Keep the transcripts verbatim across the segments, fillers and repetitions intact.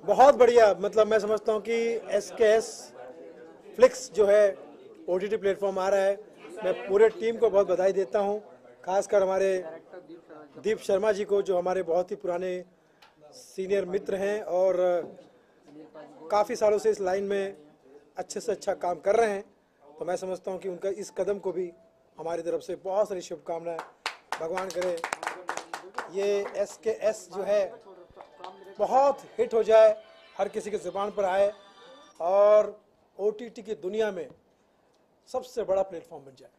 बहुत बढ़िया। मतलब मैं समझता हूँ कि एस के एस फ्लिक्स जो है ओ टी टी प्लेटफॉर्म आ रहा है, मैं पूरे टीम को बहुत बधाई देता हूँ, खासकर हमारे दीप शर्मा जी को, जो हमारे बहुत ही पुराने सीनियर मित्र हैं और काफ़ी सालों से इस लाइन में अच्छे से अच्छा काम कर रहे हैं। तो मैं समझता हूँ कि उनका इस कदम को भी हमारी तरफ से बहुत सारी शुभकामनाएं। भगवान करे ये एस के एस जो है बहुत हिट हो जाए, हर किसी की ज़ुबान पर आए और ओ टी टी की दुनिया में सबसे बड़ा प्लेटफॉर्म बन जाए।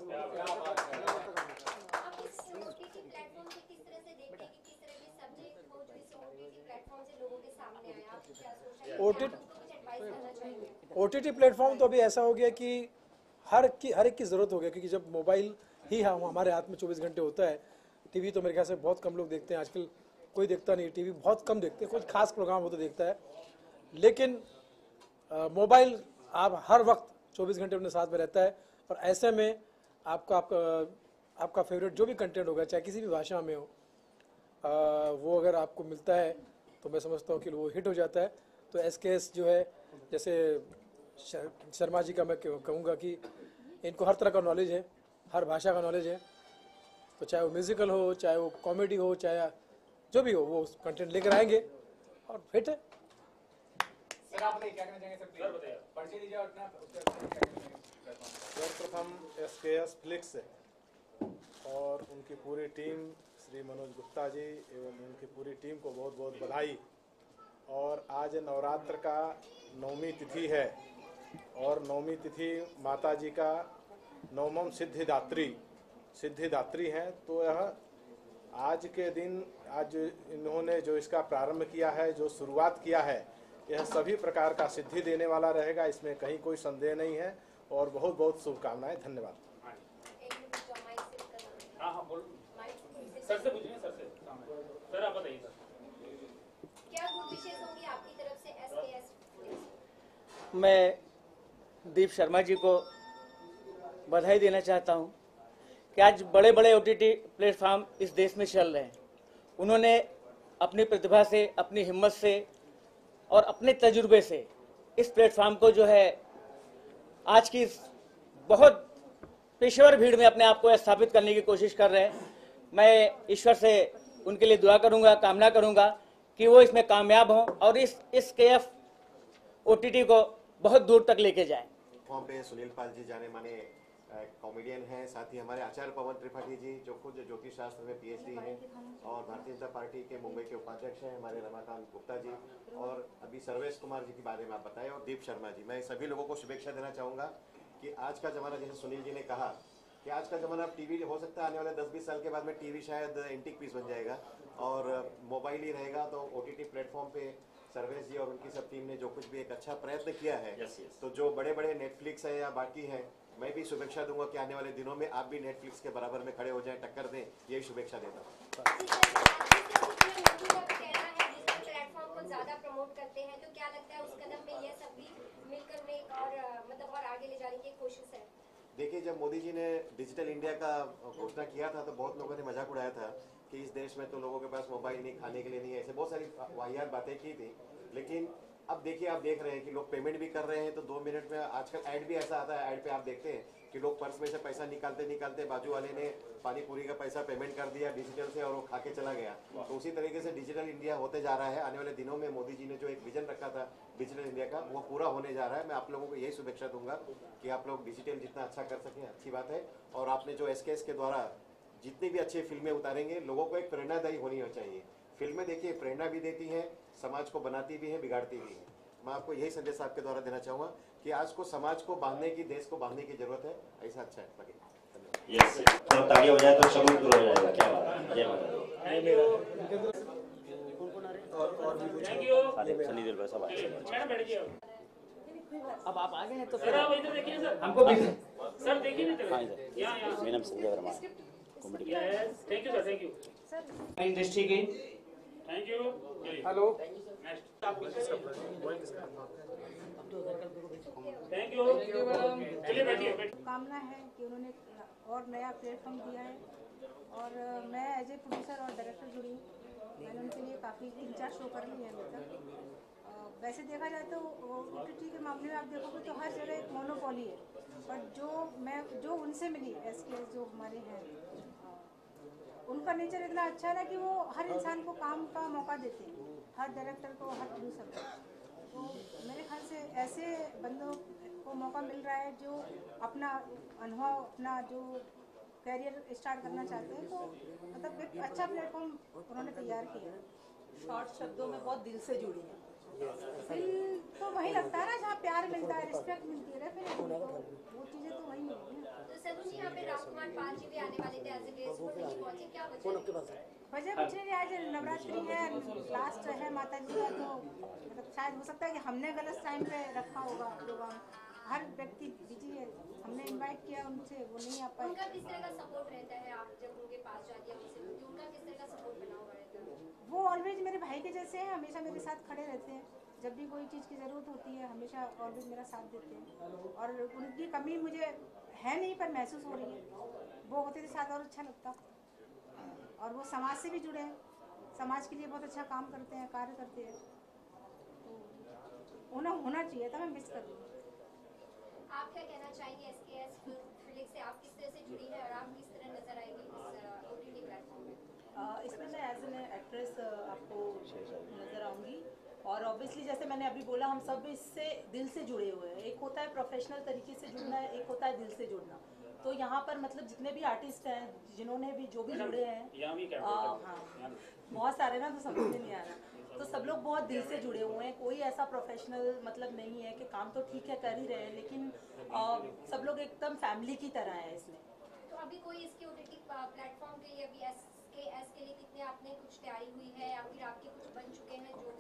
ओ टी टी प्लेटफॉर्म तो अभी ऐसा हो गया कि हर की हर एक की ज़रूरत हो गया, क्योंकि जब मोबाइल ही हम हमारे हाथ में चौबीस घंटे होता है। टीवी तो मेरे ख्याल से बहुत कम लोग देखते हैं आजकल, कोई देखता नहीं, टीवी बहुत कम देखते हैं, कुछ खास प्रोग्राम हो तो देखता है, लेकिन मोबाइल आप हर वक्त चौबीस घंटे अपने साथ में रहता है। और ऐसे में आपका आपका आपका फेवरेट जो भी कंटेंट होगा, चाहे किसी भी भाषा में हो, आ, वो अगर आपको मिलता है तो मैं समझता हूँ कि वो हिट हो जाता है। तो एस के एस जो है, जैसे शर्मा जी का मैं कहूँगा कि इनको हर तरह का नॉलेज है, हर भाषा का नॉलेज है, तो चाहे वो म्यूज़िकल हो, चाहे वो कॉमेडी हो, चाहे जो भी हो, वो कंटेंट लेकर आएंगे और हिट है। सर आप बताइए क्या कहना चाहेंगे सर, बताइए परिचय दीजिए और अपना सर्वप्रथम एस के एस फ्लिक्स और उनकी पूरी टीम, श्री मनोज गुप्ता जी एवं उनकी पूरी टीम को बहुत बहुत बधाई। और आज नवरात्र का नौमी तिथि है और नौमी तिथि माता जी का नवमम सिद्धिदात्री सिद्धिदात्री हैं, तो यह आज के दिन, आज इन्होंने जो इसका प्रारंभ किया है, जो शुरुआत किया है, यह सभी प्रकार का सिद्धि देने वाला रहेगा, इसमें कहीं कोई संदेह नहीं है। और बहुत बहुत शुभकामनाएं। धन्यवाद। हाँ हाँ बोल सर से पूछिए, सर से सर आप बताइए सर, क्या गुड विशेष होंगी आपकी तरफ से एस के एस? मैं दीप शर्मा जी को बधाई देना चाहता हूं कि आज बड़े बड़े ओ टी टी प्लेटफॉर्म इस देश में चल रहे हैं। उन्होंने अपनी प्रतिभा से, अपनी हिम्मत से और अपने तजुर्बे से इस प्लेटफॉर्म को जो है आज की बहुत पेशेवर भीड़ में अपने आप को स्थापित करने की कोशिश कर रहे हैं। मैं ईश्वर से उनके लिए दुआ करूंगा, कामना करूंगा कि वो इसमें कामयाब हों और इस इस के एफ ओ टी टी को बहुत दूर तक लेके जाएं। वहाँ पे सुनील पाल जी जाने माने कॉमेडियन हैं, साथ ही हमारे आचार्य पवन त्रिपाठी जी जो खुद ज्योतिष शास्त्र में पी एच डी हैं और भारतीय जनता पार्टी के मुंबई के उपाध्यक्ष हैं, हमारे रमाकांत गुप्ता जी, और अभी सर्वेश कुमार जी के बारे में आप बताएं, और दीप शर्मा जी। मैं सभी लोगों को शुभेच्छा देना चाहूँगा कि आज का ज़माना, जैसे सुनील जी ने कहा कि आज का ज़माना अब टीवी हो सकता है आने वाले दस बीस साल के बाद में टीवी शायद एंटीक पीस बन जाएगा और मोबाइल ही रहेगा। तो ओ टी टी प्लेटफॉर्म पे सर्वेश जी और उनकी सब टीम ने जो कुछ भी एक अच्छा प्रयत्न किया है, yes, yes. तो जो बड़े बड़े नेटफ्लिक्स है या बाकी हैं, मैं भी शुभेच्छा दूंगा कि आने वाले दिनों में आप भी नेटफ्लिक्स के बराबर में खड़े हो जाएं, टक्कर दें, यही शुभेच्छा देता हूँ। प्लेटफॉर्म को ज्यादा प्रमोट करते हैं, तो क्या लगता है उस कदम में ये सब भी मिलकर एक और मतलब और आगे ले जाने की कोशिश है? देखिए, जब मोदी जी ने डिजिटल इंडिया का घोषणा किया था तो बहुत लोगों ने मजाक उड़ाया था कि इस देश में तो लोगों के पास मोबाइल नहीं, खाने के लिए नहीं है, ऐसे बहुत सारी वाहियात बातें की थी। लेकिन अब देखिए, आप देख रहे हैं कि लोग पेमेंट भी कर रहे हैं, तो दो मिनट में आजकल ऐड भी ऐसा आता है, ऐड पे आप देखते हैं कि लोग पर्स में से पैसा निकालते निकालते बाजू वाले ने पानी पूरी का पैसा पेमेंट कर दिया डिजिटल से और वो खा के चला गया। तो उसी तरीके से डिजिटल इंडिया होते जा रहा है। आने वाले दिनों में मोदी जी ने जो एक विजन रखा था डिजिटल इंडिया का, वो पूरा होने जा रहा है। मैं आप लोगों को यही शुभेच्छा दूंगा कि आप लोग डिजिटल जितना अच्छा कर सकें, अच्छी बात है। और आपने जो एस के एस के द्वारा जितनी भी अच्छी फिल्में उतारेंगे, लोगों को एक प्रेरणादायी होनी चाहिए। फिल्में देखिए प्रेरणा भी देती हैं, समाज को बनाती भी हैं, बिगाड़ती भी हैं। मैं आपको यही संदेश आपके द्वारा देना चाहूँगा कि आज को समाज को बांधने की, देश को बांधने की जरूरत है। ऐसा अच्छा है लगे। यस, तो ताली हो जाए तो शगुन पूरा हो जाएगा। क्या बात है, जय माता दी। सनी दिल सब आए। अब आप आ गए हैं तो सर आप इधर देखिए सर, हमको भी सर देखिए नहीं तो हाँ सर, यहाँ यहाँ मेरा नाम संजय वर्मा है, comedy. Thank you sir, thank you industry की thank you. Hello, next thank you, चलिए बैठिए बैठिए। कामना है कि उन्होंने और नया प्लेटफॉर्म दिया है और मैं एज ए प्रोड्यूसर और डायरेक्टर जुड़ी हूँ। मैंने उनके लिए काफ़ी तीन चार शो कर लिए हैं अभी तक। वैसे देखा जाए तो ओ टी टी के मामले में आप देखोगे तो हर जगह एक मोनोपोली है, बट जो मैं जो उनसे मिली एस के जो हमारे हैं, उनका नेचर इतना अच्छा है ना कि वो हर इंसान को काम का मौका देते हैं, हर डायरेक्टर को, हर प्रोड्यूसर को। तो मेरे ख्याल से ऐसे बंदों को मौका मिल रहा है जो अपना अनुभव, अपना जो कैरियर स्टार्ट करना चाहते हैं, तो मतलब एक अच्छा प्लेटफॉर्म उन्होंने तैयार किया। शॉर्ट शब्दों में बहुत दिल से जुड़ी है। दिल तो वही लगता है ना जहाँ प्यार मिलता है, रिस्पेक्ट मिलती है, फिर वो चीज़ें तो वही होगी ना। तो सर जी यहाँ पे राजकुमार पाल जी भी आने वाले थे एज ए गेस्ट, वो नहीं पहुंचे, क्या वजह? वजह कुछ नहीं, आज नवरात्रि है, लास्ट है माता जी का, तो मतलब शायद हो सकता है कि हमने गलत टाइम पे रखा होगा प्रोग्राम। हर व्यक्ति बिजी है, हमने इनवाइट किया उनसे, वो नहीं आ पाए। उनका किस तरह का सपोर्ट रहता है, आप जब उनके पास जाती है उनसे मिलती, उनका किस तरह का सपोर्ट बना हुआ रहता है? वो ऑलवेज मेरे भाई के जैसे हैं, हमेशा मेरे साथ खड़े रहते हैं, जब भी कोई चीज़ की ज़रूरत होती है हमेशा ऑलवेज मेरा साथ देते हैं, और उनकी कमी मुझे है नहीं पर महसूस हो रही है। वो होते थे साथ और अच्छा लगता, और वो समाज से भी जुड़े हैं, समाज के लिए बहुत अच्छा काम करते हैं, कार्य करते हैं, तो उन्हें होना चाहिए था, मैं मिस कर रही हूँ। आप क्या कहना चाहेंगे एस के एस फिल्म से, आप किस तरह से जुड़ी है और आप किस तरह नजर आएगी इस ओ टी टी प्लेटफॉर्म में? uh, इसमें मैं एज एन एक्ट्रेस आपको नज़र आऊँगी, और ऑब्वियसली जैसे मैंने अभी बोला हम सब इससे दिल से जुड़े हुए हैं। एक होता है प्रोफेशनल तरीके से जुड़ना, एक होता है दिल से जुड़ना। तो यहाँ पर मतलब जितने भी आर्टिस्ट हैं, जिन्होंने भी जो भी जुड़े हैं, हाँ बहुत सारे ना, तो समझ में नहीं आ रहा, तो सब लोग बहुत दिल से जुड़े हुए हैं। कोई ऐसा प्रोफेशनल मतलब नहीं है कि काम तो ठीक है कर ही रहे हैं, लेकिन आ, सब लोग एकदम फैमिली की तरह है इसमें। तो अभी कोई इसके ओ टी टी प्लेटफॉर्म के लिए अभी एस के एस के लिए कितने आपने कुछ तैयारी हुई है या फिर आपके कुछ बन चुके हैं जो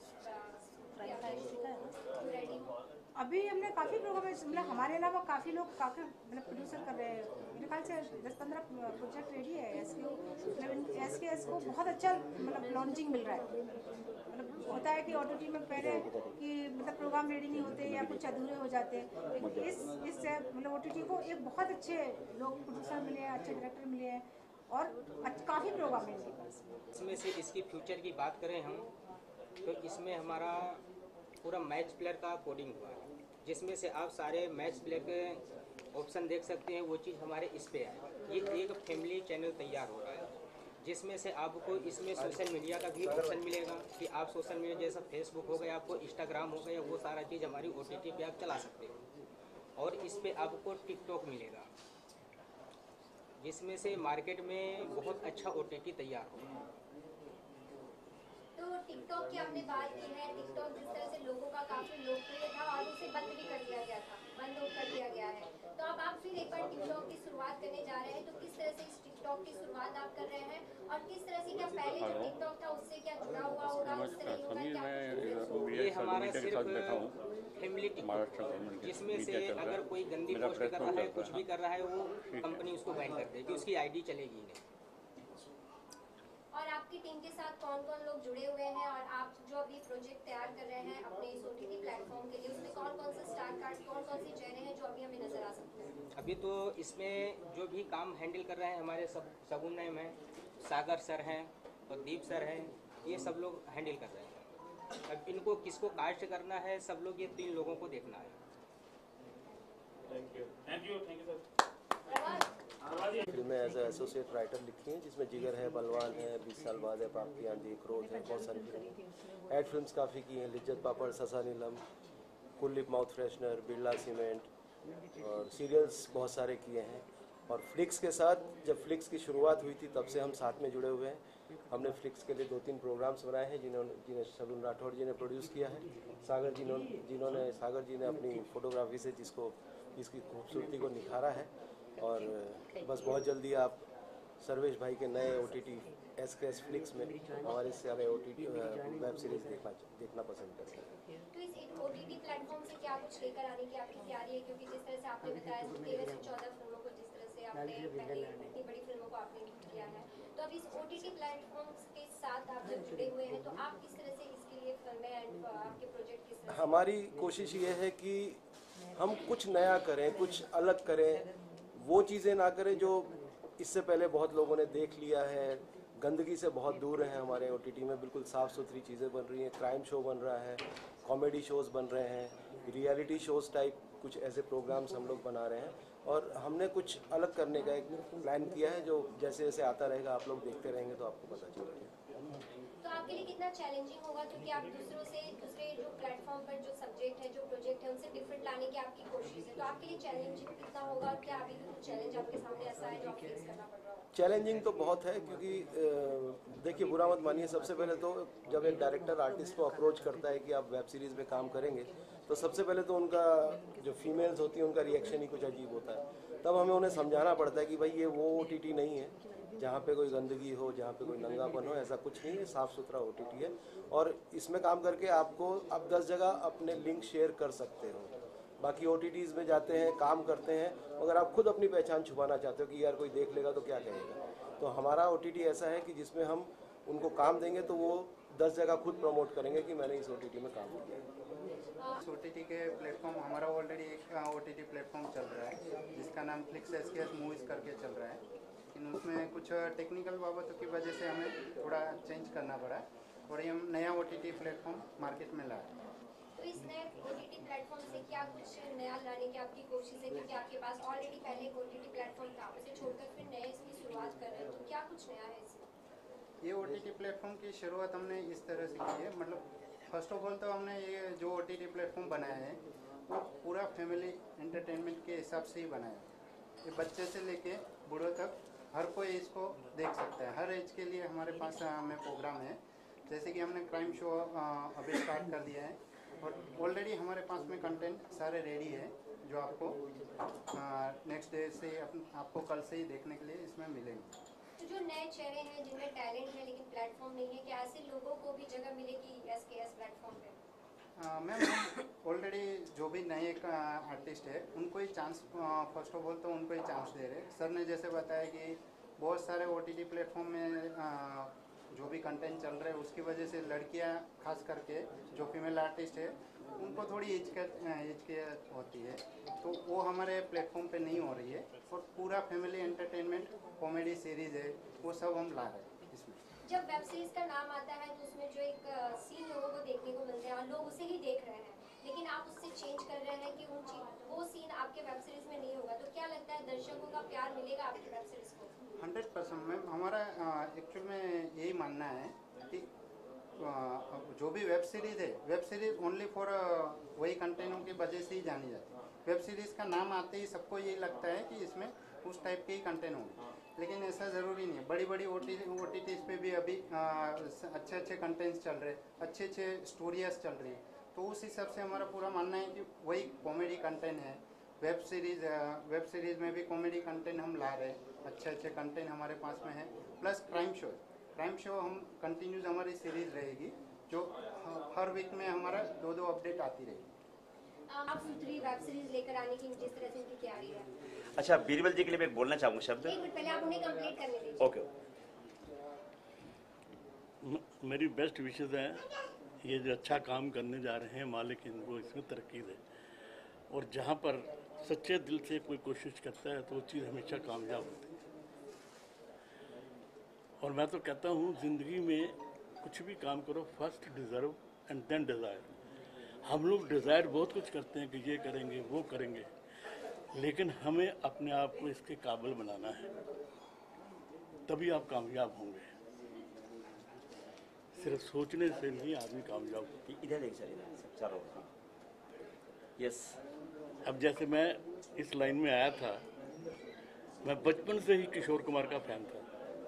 रेडी हो? अभी हमने काफ़ी प्रोग्राम, मतलब हमारे अलावा काफ़ी लोग काफ़ी मतलब प्रोड्यूसर कर रहे हैं, मेरे ख्याल से दस पंद्रह प्रोजेक्ट रेडी है एस के मतलब एस के एस को बहुत अच्छा मतलब लॉन्चिंग मिल रहा है। मतलब होता है कि ओ टी टी में पहले कि मतलब प्रोग्राम रेडी नहीं होते या कुछ अधूरे हो जाते हैं, लेकिन इस इस मतलब ओ टी टी को एक बहुत अच्छे लोग प्रोड्यूसर मिले हैं, अच्छे डायरेक्टर मिले हैं, और काफ़ी प्रोग्राम है इनके पास। इसमें से इसकी फ्यूचर की बात करें हम, तो इसमें हमारा पूरा मैच प्लेयर का कोडिंग हुआ है, जिसमें से आप सारे मैच प्लेयर के ऑप्शन देख सकते हैं। वो चीज़ हमारे इस पे है। ये एक फैमिली चैनल तैयार हो रहा है, जिसमें से आपको इसमें सोशल मीडिया का भी ऑप्शन मिलेगा कि आप सोशल मीडिया जैसा फेसबुक हो गया, आपको इंस्टाग्राम हो गया, वो सारा चीज़ हमारी ओ टी टी पे आप चला सकते हो। और इस पे आपको टिकटॉक मिलेगा, जिसमें से मार्केट में बहुत अच्छा ओ टी टी तैयार होगा। तो टिकटॉक की आपने बात की है, टिकटॉक जिस तरह से लोगों का काफी लोकप्रिय था और उसे बंद भी कर दिया गया था, बंद कर दिया गया है, तो अब आप फिर एक बार टिकटॉक की शुरुआत करने जा रहे हैं, तो किस तरह से इस टिकटॉक की शुरुआत आप कर रहे हैं और किस तरह से, क्या पहले जो टिकटॉक था उससे क्या जुड़ा हुआ होगा, उस तरह ही होगा क्या? ये हमारा सिर्फ फैमिली टिकटॉक, जिसमें से अगर कोई गंदी पोस्ट कर रहा है, कुछ भी कर रहा है, वो कंपनी उसको बैन कर देगी, उसकी आईडी चलेगी नहीं। और आपकी टीम के साथ कौन कौन लोग जुड़े हुए हैं और आप जो अभी प्रोजेक्ट तैयार कर रहे हैं अपने इस ओ टी टी प्लेटफॉर्म के लिए, उसमें कौन कौन से स्टार कार्ड, कौन कौन से चेहरे हैं जो अभी हमें नजर आ सकते हैं? अभी तो इसमें जो भी काम हैंडल कर रहे हैं हमारे सब सगुन नेम हैं, सागर सर हैं और दीप सर हैं, ये सब लोग हैंडल कर रहे हैं। अब इनको किसको कास्ट करना है, सब लोग ये तीन लोगों को देखना है। Thank you thank you thank you sir. फिल्में एज एसोसिएट राइटर लिखी हैं, जिसमें जिगर है, बलवान है, बीस साल बाद है, प्राप्ति आंधी, क्रोध है, बहुत सारी फिल्में। एड फिल्म्स काफ़ी की हैं, लिज्जत पापड़, ससा नीलम, कुल्लिप माउथ फ्रेशनर, बिरला सीमेंट, और सीरियल्स बहुत सारे किए हैं। और फ्लिक्स के साथ जब फ्लिक्स की शुरुआत हुई थी तब से हम साथ में जुड़े हुए हैं। हमने फ्लिक्स के लिए दो तीन प्रोग्राम्स बनाए हैं, जिन्होंने जिन्हें शगुन राठौड़ जी ने प्रोड्यूस किया है, सागर जी जिन्होंने सागर जी ने अपनी फोटोग्राफी से जिसको इसकी खूबसूरती को निखारा है। और बस बहुत जल्दी आप सर्वेश भाई के नए O T T S K S Flix में हमारे सारे O T T web series देखना देखना पसंद करते हैं। तो इस ओ टी टी प्लेटफॉर्म से क्या कुछ लेकर आने की आपकी तैयारी है, क्योंकि जिस तरह से आपने बताया तेरह से चौदह फिल्मों को जिस तरह से आपने पहले इतनी बड़ी फिल्मों को आपने हिट किया है, तो अब इस ओ टी टी प्लेटफॉर्म के साथ आप जब जुड़े हुए हैं तो आप किस तरह से इसके लिए फिल्में एंड आपके प्रोजेक्ट किस तरह? हमारी कोशिश ये है कि हम कुछ नया करें, कुछ अलग करें, वो चीज़ें ना करें जो इससे पहले बहुत लोगों ने देख लिया है, गंदगी से बहुत दूर हैं हमारे ओटीटी में, बिल्कुल साफ़ सुथरी चीज़ें बन रही हैं, क्राइम शो बन रहा है, कॉमेडी शोज़ बन रहे हैं, रियलिटी शोज़ टाइप कुछ ऐसे प्रोग्राम्स हम लोग बना रहे हैं। और हमने कुछ अलग करने का एक प्लान किया है जो जैसे जैसे आता रहेगा आप लोग देखते रहेंगे तो आपको पता चलेगा। तो आपके लिए कितना चैलेंजिंग होगा, क्योंकि आप दूसरों से दूसरे जो प्लेटफॉर्म पर जो सब्जेक्ट है, जो प्रोजेक्ट है, उनसे डिफरेंट लाने की आपकी कोशिश है, तो आपके लिए चैलेंजिंग कितना होगा और क्या अभी भी कुछ चैलेंज आपके सामने ऐसा है जो आप फेस करना पड़ रहा है? चैलेंजिंग तो बहुत है क्योंकि देखिए बुरा मत मानिए, सबसे पहले तो जब एक डायरेक्टर आर्टिस्ट को अप्रोच करता है कि आप वेब सीरीज़ में काम करेंगे तो सबसे पहले तो उनका जो फीमेल्स होती हैं उनका रिएक्शन ही कुछ अजीब होता है। तब हमें उन्हें समझाना पड़ता है कि भाई ये वो ओटीटी नहीं है जहाँ पे कोई गंदगी हो, जहाँ पे कोई नंगापन हो, ऐसा कुछ नहीं है, साफ़ सुथरा ओटीटी है। और इसमें काम करके आपको आप दस जगह अपने लिंक शेयर कर सकते हो। बाकी ओटीटीज़ में जाते हैं, काम करते हैं, अगर आप खुद अपनी पहचान छुपाना चाहते हो कि यार कोई देख लेगा तो क्या कहेगा, तो हमारा ओटीटी ऐसा है कि जिसमें हम उनको काम देंगे तो वो दस जगह खुद प्रमोट करेंगे कि मैंने इस ओटीटी में काम किया। इस ओटीटी के प्लेटफॉर्म हमारा ऑलरेडी एक ओटीटी प्लेटफॉर्म चल रहा है जिसका नाम फ्लिक्स एसकेएस मूवीज़ करके चल रहा है, लेकिन उसमें कुछ टेक्निकल बाबतों की वजह से हमें थोड़ा चेंज करना पड़ा और ये हम नया ओटीटी प्लेटफॉर्म मार्केट में लाए। तो इस नए ओटीटी प्लेटफॉर्म से क्या कुछ नया लाने की आपकी कोशिश है, क्योंकि आपके पास ऑलरेडी पहले एक ओटीटी प्लेटफॉर्म था, उसे छोड़कर फिर नए इसकी शुरुआत कर रहे हैं, तो क्या कुछ नया है इसमें? ये ओटीटी प्लेटफॉर्म की शुरुआत हमने इस तरह से की है, मतलब फर्स्ट ऑफ ऑल तो हमने ये जो ओटीटी प्लेटफॉर्म बनाया है वो पूरा फैमिली एंटरटेनमेंट के हिसाब से ही बनाया है। ये बच्चे से लेके बूढ़ों तक हर कोई इसको देख सकता है, हर एज के लिए हमारे पास हमें प्रोग्राम है। जैसे कि हमने क्राइम शो अभी स्टार्ट कर दिया है और ऑलरेडी हमारे पास में कंटेंट सारे रेडी है जो आपको नेक्स्ट डे से आपको कल से ही देखने के लिए इसमें मिलेंगे। तो जो नए चेहरे हैं जिनमें टैलेंट है लेकिन प्लेटफॉर्म नहीं है, क्या ऐसे लोगों को भी जगह मिलेगी एसकेएस प्लेटफॉर्म पे? मैम ऑलरेडी जो भी नए आर्टिस्ट है उनको ही चांस, फर्स्ट ऑफ ऑल तो उनको ही चांस दे रहे। सर ने जैसे बताया कि बहुत सारे ओटीटी प्लेटफॉर्म में आ, जो भी कंटेंट चल रहे हैं उसकी वजह से लड़कियां खास करके जो फीमेल आर्टिस्ट है उनको थोड़ी हिचकिचाहट होती है, तो वो हमारे प्लेटफॉर्म पे नहीं हो रही है और पूरा फैमिली एंटरटेनमेंट कॉमेडी सीरीज़ है वो सब हम ला रहे हैं इसमें। जब वेब सीरीज का नाम आता है तो उसमें जो एक सीन लोगों को देखने को मिलते हैं, लोग उसे ही देख रहे हैं, लेकिन आप उससे चेंज कर रहे हैं कि उन चीज वो सीन आपके वेब सीरीज में नहीं होगा, तो क्या लगता है दर्शकों का प्यार मिलेगा आपकी वेब सीरीज को? हंड्रेड परसेंट मैम, हमारा एक्चुअल में यही मानना है कि आ, जो भी वेब सीरीज़ है वेब सीरीज़ ओनली फॉर वही कंटेंटों की वजह से ही जानी जाती है। वेब सीरीज़ का नाम आते ही सबको यही लगता है कि इसमें उस टाइप के ही कंटेंट होंगे, लेकिन ऐसा ज़रूरी नहीं है। बड़ी बड़ी O T O T Ts पे भी अभी आ, अच्छे अच्छे कंटेंट्स चल रहे, अच्छे अच्छे स्टोरीज चल रही, तो उस हिसाब से हमारा पूरा मानना है कि वही कॉमेडी कंटेंट है। वेब सीरीज़ वेब सीरीज़ में भी कॉमेडी कंटेंट हम ला रहे, अच्छे अच्छे कंटेंट हमारे पास में है, plus crime show crime show हम कंटिन्यूज हमारी सीरीज़ रहेगी जो हर वीक में हमारा दो दो अपडेट आती रहेगी। आप सुथरी वेब सीरीज लेकर आने की जिस तरह से उनकी तैयारी है। अच्छा, बीरबल जी के लिए मैं बोलना चाहूँगा शब्द। एक मिनट पहले आप उन्हें कंप्लीट करने दीजिए। ओके। मेरी बेस्ट विशेज़ हैं, ये जो अच्छा काम करने जा रहे हैं मालिक इनको इसमें तरक्की दे, और जहाँ पर सच्चे दिल से कोई कोशिश करता है तो वो चीज़ हमेशा कामयाब होती है। और मैं तो कहता हूँ ज़िंदगी में कुछ भी काम करो, first deserve and then desire. हम लोग डिज़ायर बहुत कुछ करते हैं कि ये करेंगे वो करेंगे, लेकिन हमें अपने आप को इसके काबिल बनाना है, तभी आप कामयाब होंगे। सिर्फ सोचने से नहीं आदमी कामयाब होता। इधर देख चलो। यस। अब जैसे मैं इस लाइन में आया था, मैं बचपन से ही किशोर कुमार का फ़ैन था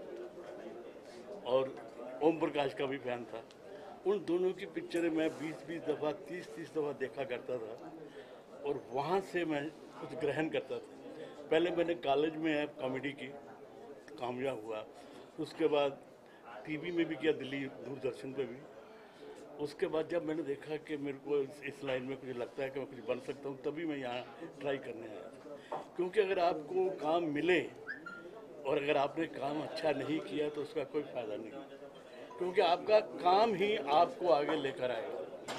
और ओम प्रकाश का भी फ़ैन था। उन दोनों की पिक्चरें मैं बीस बीस दफ़ा तीस तीस दफ़ा देखा करता था और वहाँ से मैं कुछ ग्रहण करता था। पहले मैंने कॉलेज में कॉमेडी की, कामयाब हुआ, उसके बाद टीवी में भी किया, दिल्ली दूरदर्शन पे भी। उसके बाद जब मैंने देखा कि मेरे को इस लाइन में कुछ लगता है कि मैं कुछ बन सकता हूँ, तभी मैं यहाँ ट्राई करने आया। क्योंकि अगर आपको काम मिले और अगर आपने काम अच्छा नहीं किया तो उसका कोई फ़ायदा नहीं, क्योंकि आपका काम ही आपको आगे लेकर आएगा।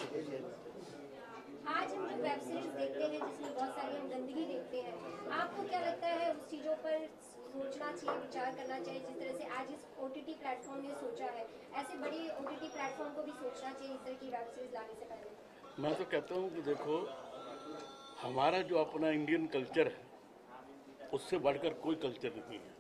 आज हम जो वेब सीरीज देखते हैं जिसमें बहुत सारी हम गंदगी देखते हैं, आपको क्या लगता है उस चीज़ों पर सोचना चाहिए, विचार करना चाहिए, जिस तरह से आज इस ओटीटी प्लेटफॉर्म ने सोचा है, ऐसे बड़ी ओटीटी प्लेटफॉर्म को भी सोचना चाहिए इस तरह की वेब सीरीज लाने से पहले? मैं तो कहता हूँ कि देखो, हमारा जो अपना इंडियन कल्चर है उससे बढ़कर कोई कल्चर नहीं है।